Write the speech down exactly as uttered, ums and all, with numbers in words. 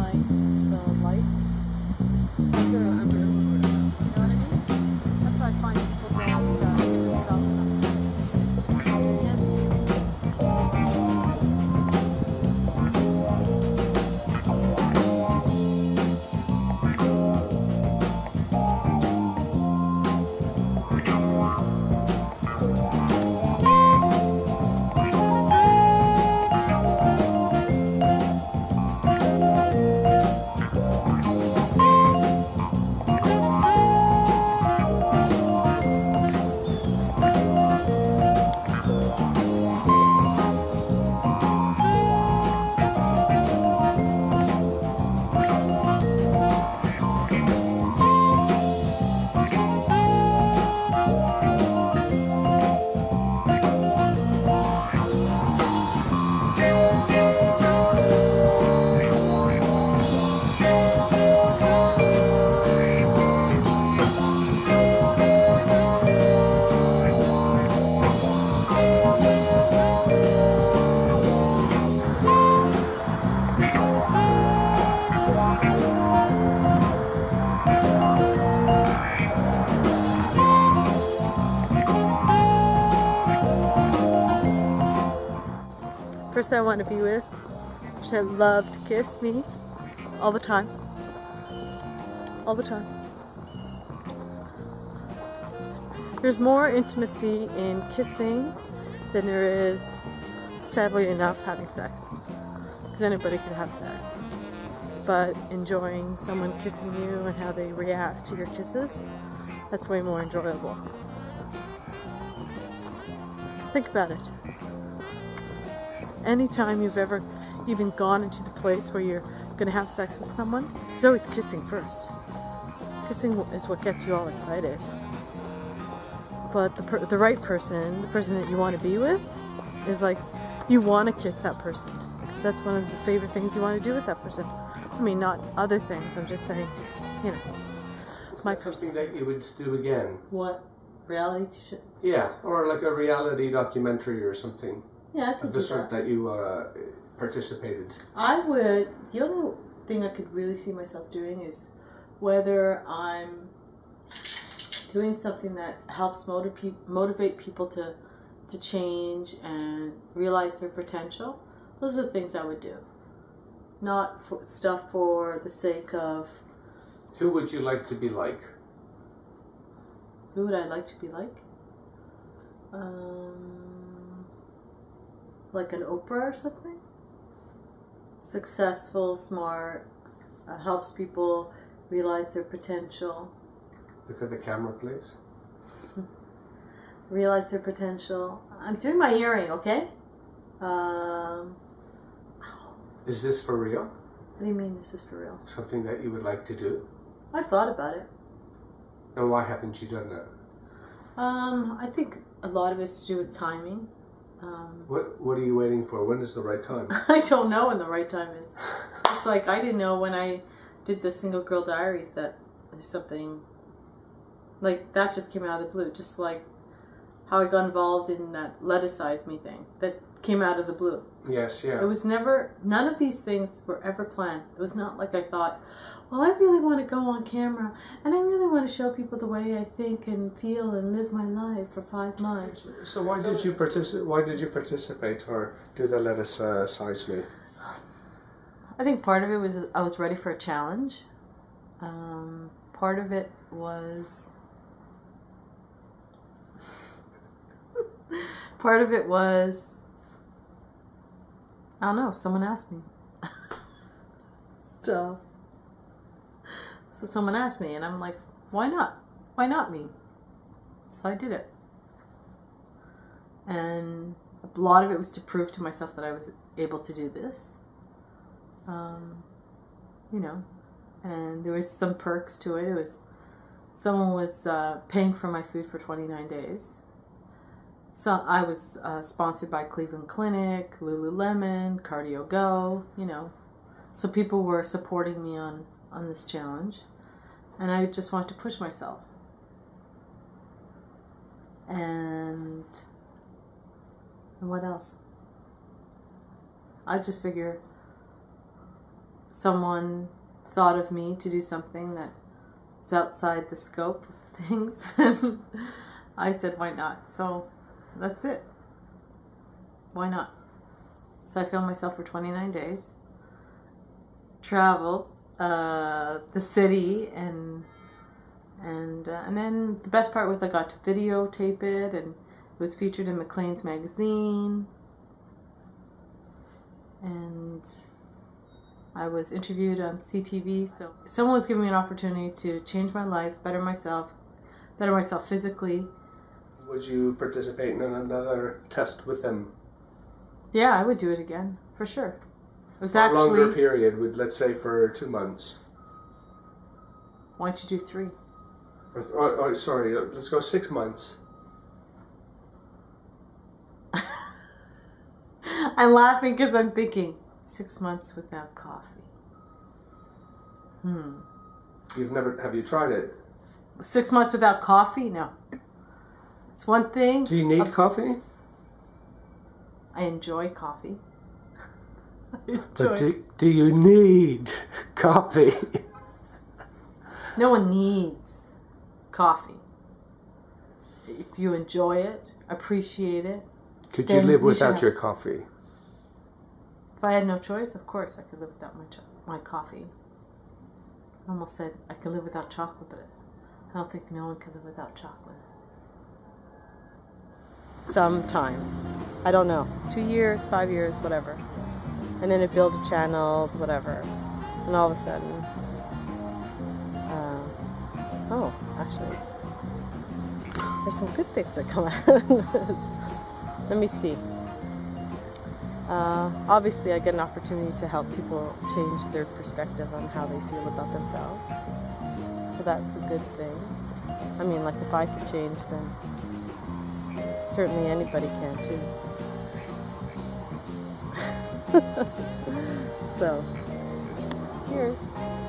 find the lights under, under, you know what I mean? That's why I find people don't uh, give themselves person I want to be with should love to kiss me all the time. All the time. There's more intimacy in kissing than there is, sadly enough, having sex. Because anybody can have sex. But enjoying someone kissing you and how they react to your kisses, that's way more enjoyable. Think about it. Anytime you've ever even gone into the place where you're going to have sex with someone, it's always kissing first. Kissing is what gets you all excited. But the, per the right person, the person that you want to be with, is like, you want to kiss that person. Because that's one of the favorite things you want to do with that person. I mean, not other things, I'm just saying, you know. Is that something that you would do again? What? Reality show? Yeah, or like a reality documentary or something. Yeah, I could of the do sort that. that you uh, participated. I would, the only thing I could really see myself doing is whether I'm doing something that helps motiv motivate people to, to change and realize their potential. Those are the things I would do. Not for stuff for the sake of... Who would you like to be like? Who would I like to be like? Um... Like an Oprah or something? Successful, smart, uh, helps people realize their potential. Look at the camera, please. Realize their potential. I'm doing my earring, okay? Um, Is this for real? what do you mean this is for real? Something that you would like to do? I've thought about it. And why haven't you done that? Um, I think a lot of it's to do with timing. Um, What What are you waiting for? When is the right time? I don't know when the right time is. It's like I didn't know when I did the Single Girl Diaries that there's something like that just came out of the blue. Just like how I got involved in that Let Us Size Me thing that came out of the blue. Yes, yeah. It was never, none of these things were ever planned. It was not like I thought, well, I really want to go on camera and I really want to show people the way I think and feel and live my life for five months. So why did you participate? Why did you participate or do the Let Us uh, Size Me? I think part of it was I was ready for a challenge. Um, part of it was part of it was I don't know. Someone asked me. So, so someone asked me, and I'm like, why not? Why not me? So I did it. And a lot of it was to prove to myself that I was able to do this. Um, you know, and there was some perks to it. It was, someone was uh, paying for my food for twenty-nine days. So I was uh, sponsored by Cleveland Clinic, Lululemon, Cardio Go, you know. So people were supporting me on, on this challenge. And I just wanted to push myself. And, and what else? I just figure, someone thought of me to do something that is outside the scope of things. I said, why not? So that's it. Why not? So I filmed myself for twenty-nine days, traveled uh, the city, and and uh, and then the best part was I got to videotape it, and it was featured in Maclean's magazine, and I was interviewed on C T V. So someone was giving me an opportunity to change my life, better myself, better myself physically. Would you participate in another test with them? Yeah, I would do it again, for sure. It was For actually... a longer period, would, let's say for two months. Why don't you do three? Or, oh, oh, sorry, let's go six months. I'm laughing because I'm thinking, six months without coffee. Hmm. You've never, have you tried it? Six months without coffee? No. It's one thing. Do you need I'll, coffee? I enjoy coffee. I enjoy But do, do you need coffee? No one needs coffee. If you enjoy it, appreciate it. Could you live you without should your coffee? If I had no choice, of course I could live without my cho- my coffee. I almost said I could live without chocolate, but I don't think no one can live without chocolate. Sometime. I don't know. Two years, five years, whatever. And then it built a channel, whatever. And all of a sudden... Uh, oh, actually... There's some good things that come out of this. Let me see. Uh, obviously, I get an opportunity to help people change their perspective on how they feel about themselves. So that's a good thing. I mean, like if I could change, then certainly anybody can too. So, cheers.